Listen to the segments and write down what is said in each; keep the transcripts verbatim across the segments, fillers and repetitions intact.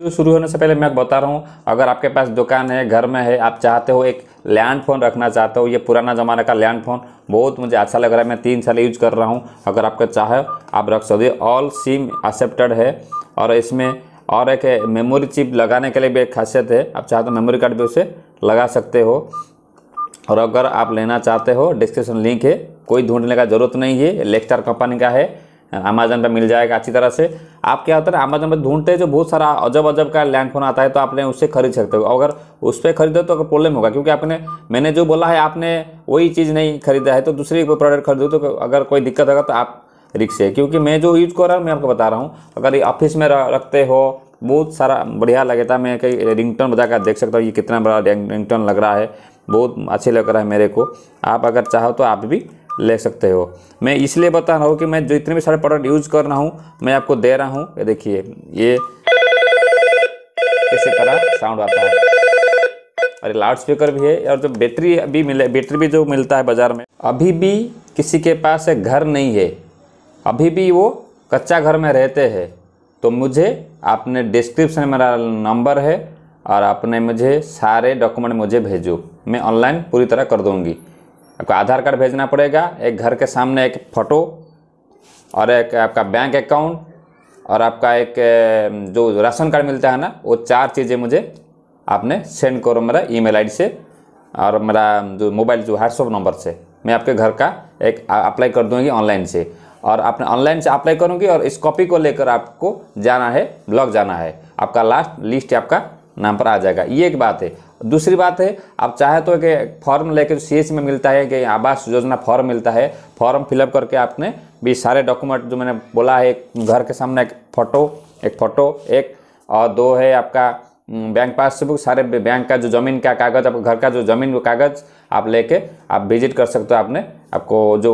शुरू होने से पहले मैं बता रहा हूँ, अगर आपके पास दुकान है, घर में है, आप चाहते हो एक लैंड फ़ोन रखना चाहते हो, ये पुराना ज़माने का लैंड फ़ोन बहुत मुझे अच्छा लग रहा है, मैं तीन साल यूज कर रहा हूँ। अगर आपका चाहे आप रख सकते हो। ऑल सिम एक्सेप्टेड है और इसमें और एक मेमोरी चिप लगाने के लिए भी एक खासियत है, आप चाहे तो मेमोरी कार्ड भी उसे लगा सकते हो। और अगर आप लेना चाहते हो डिस्क्रिप्शन लिंक है, कोई ढूंढने का ज़रूरत नहीं है, लेक्सटार कंपनी का है, अमेजन पे मिल जाएगा अच्छी तरह से। आप क्या होता है अमेजन पे ढूंढते हैं जो बहुत सारा अजब अजब का लैंड फोन आता है, तो आपने उससे खरीद सकते हो। अगर उस पर खरीदो तो प्रॉब्लम होगा, क्योंकि आपने मैंने जो बोला है आपने वही चीज़ नहीं खरीदा है, तो दूसरी कोई प्रोडक्ट खरीदो तो अगर कोई दिक्कत होगा तो आप रिक्स है। क्योंकि मैं जो यूज कर रहा हूँ मैं आपको बता रहा हूँ, अगर ये ऑफिस में रखते हो बहुत सारा बढ़िया लगता है। मैं कहीं रिंगटोन बजा कर देख सकता हूँ, ये कितना बड़ा रिंगटोन लग रहा है, बहुत अच्छे लग रहा है मेरे को। आप अगर चाहो तो आप भी ले सकते हो। मैं इसलिए बता रहा हूँ कि मैं जितने भी सारे प्रोडक्ट यूज कर रहा हूँ मैं आपको दे रहा हूँ। ये देखिए, ये इसी तरह साउंड आता है और लाउड स्पीकर भी है। और जो बैटरी भी मिले बैटरी भी जो मिलता है बाज़ार में, अभी भी किसी के पास एक घर नहीं है, अभी भी वो कच्चा घर में रहते हैं, तो मुझे आपने डिस्क्रिप्शन में मेरा नंबर है और आपने मुझे सारे डॉक्यूमेंट मुझे भेजो, मैं ऑनलाइन पूरी तरह कर दूँगी। आपको आधार कार्ड भेजना पड़ेगा, एक घर के सामने एक फ़ोटो और एक आपका बैंक अकाउंट और आपका एक जो राशन कार्ड मिलता है ना, वो चार चीज़ें मुझे आपने सेंड करो मेरा ईमेल आईडी से और मेरा जो मोबाइल जो व्हाट्सएप नंबर से। मैं आपके घर का एक अप्लाई कर दूँगी ऑनलाइन से, और आपने ऑनलाइन से अप्लाई करूँगी और इस कॉपी को लेकर आपको जाना है, ब्लॉक जाना है, आपका लास्ट लिस्ट आपका नाम पर आ जाएगा। ये एक बात है। दूसरी बात है, आप चाहे तो एक फॉर्म लेकर सी एच में मिलता है कि आवास योजना फॉर्म मिलता है, फॉर्म फिलअप करके आपने भी सारे डॉक्यूमेंट जो मैंने बोला है, एक घर के सामने एक फ़ोटो एक फ़ोटो एक और दो है आपका बैंक पासबुक, सारे बैंक का जो ज़मीन का कागज़, आपको घर का जो ज़मीन का कागज़ आप लेके आप विजिट कर सकते हो। आपने आपको जो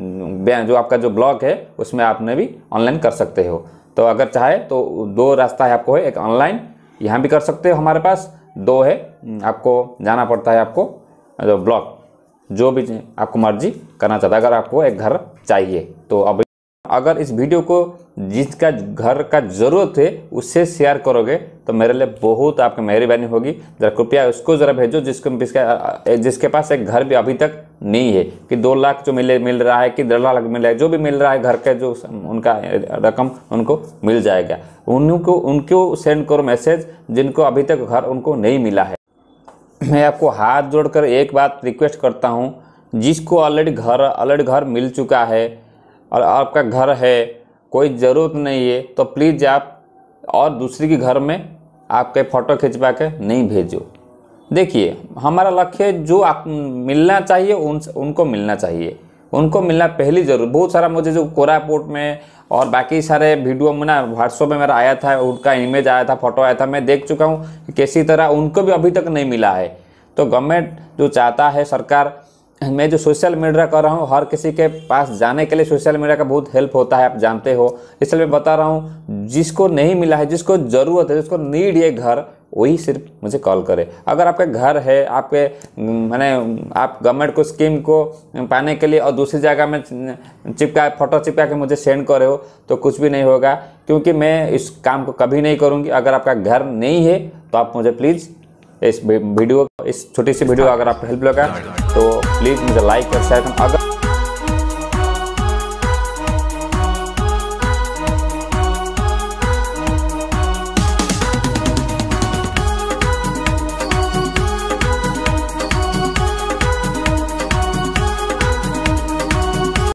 जो आपका जो ब्लॉक है उसमें आपने भी ऑनलाइन कर सकते हो। तो अगर चाहे तो दो रास्ता है आपको है, एक ऑनलाइन यहाँ भी कर सकते हो हमारे पास, दो है आपको जाना पड़ता है, आपको जो ब्लॉक जो भी आपको मर्जी करना चाहता है। अगर आपको एक घर चाहिए तो अब अगर इस वीडियो को जिसका घर का ज़रूरत है उससे शेयर करोगे तो मेरे लिए बहुत आपकी मेहरबानी होगी। ज़रा कृपया उसको ज़रा भेजो जिसको जिसके जिसके पास एक घर भी अभी तक नहीं है, कि दो लाख जो मिले मिल रहा है कि डेढ़ लाख मिल रहा है, जो भी मिल रहा है घर के जो उनका रकम उनको मिल जाएगा। उनको उनको सेंड करो मैसेज जिनको अभी तक घर उनको नहीं मिला है। मैं आपको हाथ जोड़कर एक बात रिक्वेस्ट करता हूँ, जिसको ऑलरेडी घर ऑलरेडी घर मिल चुका है और आपका घर है, कोई ज़रूरत नहीं है, तो प्लीज़ आप और दूसरी के घर में आपके फ़ोटो खिंचवा के नहीं भेजो। देखिए, हमारा लक्ष्य जो आप मिलना चाहिए उन उनको मिलना चाहिए, उनको मिलना पहली ज़रूर। बहुत सारा मुझे जो कोरापुट में और बाकी सारे वीडियो में ना व्हाट्सएप में मेरा आया था, उनका इमेज आया था, फ़ोटो आया था, मैं देख चुका हूँ कि किसी तरह उनको भी अभी तक नहीं मिला है। तो गवर्नमेंट जो चाहता है, सरकार, मैं जो सोशल मीडिया कर रहा हूँ, हर किसी के पास जाने के लिए सोशल मीडिया का बहुत हेल्प होता है, आप जानते हो। इसलिए मैं बता रहा हूँ, जिसको नहीं मिला है, जिसको ज़रूरत है, जिसको नीड है घर, वही सिर्फ मुझे कॉल करे। अगर आपका घर है, आपके मैंने आप गवर्नमेंट को स्कीम को पाने के लिए और दूसरी जगह में चिपका फ़ोटो चिपका के मुझे सेंड करे हो तो कुछ भी नहीं होगा, क्योंकि मैं इस काम को कभी नहीं करूँगी। अगर आपका घर नहीं है तो आप मुझे प्लीज़ इस वीडियो इस छोटी सी वीडियो अगर आपको हेल्प लगा तो प्लीज़ मुझे लाइक और शेयर करें। अगर